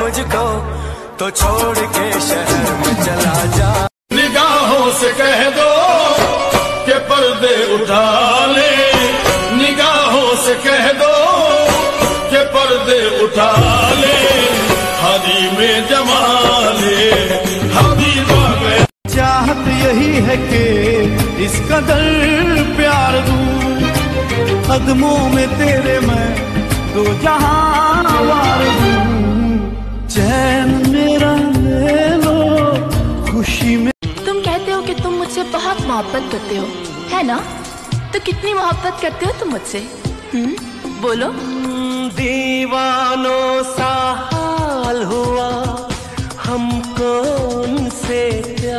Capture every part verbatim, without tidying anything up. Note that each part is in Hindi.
मुझको तो छोड़ के शहर में चला जा। निगाहों से कह दो कि पर्दे उठा ले, निगाहों से कह दो कि पर्दे उठा ले, हरी में जमा ले हबीबा गया। चाहत यही है कि इस कदर प्यार दूं, कदमों में तेरे मैं दो जहां वार दूं। चैन मेरा ले लो खुशी में। तुम कहते हो कि तुम मुझसे बहुत मोहब्बत करते हो, है ना? तो कितनी मोहब्बत करते हो तुम मुझसे? हम्म, बोलो। दीवानों सा हाल हुआ हमको उनसे प्यार।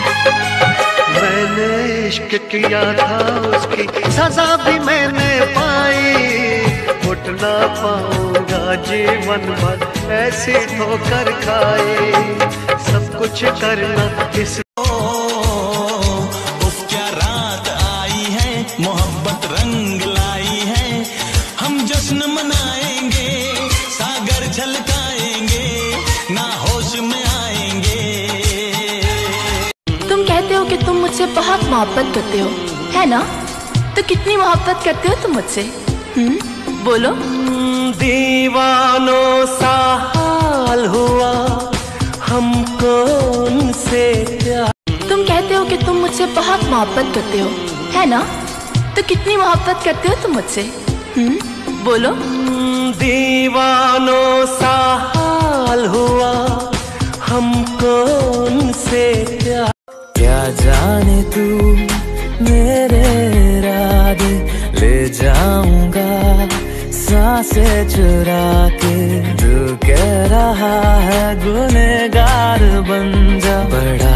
मैंने इश्क किया था उसकी सजा भी मैंने पाई, उठ ना पाऊंगा जीवन भर ऐसी ठोकर खाए। सब कुछ करना इस उफ क्या रात आई है, मोहब्बत रंग लाई है। हम जश्न मनाएंगे, सागर छलकाएंगे, ना होश में आएंगे। तुम कहते हो कि तुम मुझसे बहुत मोहब्बत करते हो, है ना? तो कितनी मोहब्बत करते हो तुम मुझसे? हम्म, बोलो। दीवानों सा हाल हुआ हमको उनसे प्यार। तुम कहते हो कि तुम मुझसे बहुत मोहब्बत करते हो, है ना? तो कितनी मोहब्बत करते हो तुम मुझसे? हम्म, बोलो। दीवानों सा हाल हुआ हमको उनसे प्यार। क्या जाने तू मेरे इरादे ले जाऊंगा सांसें चुरा के। तू कह रहा है गुनहगार बन जा, बड़ा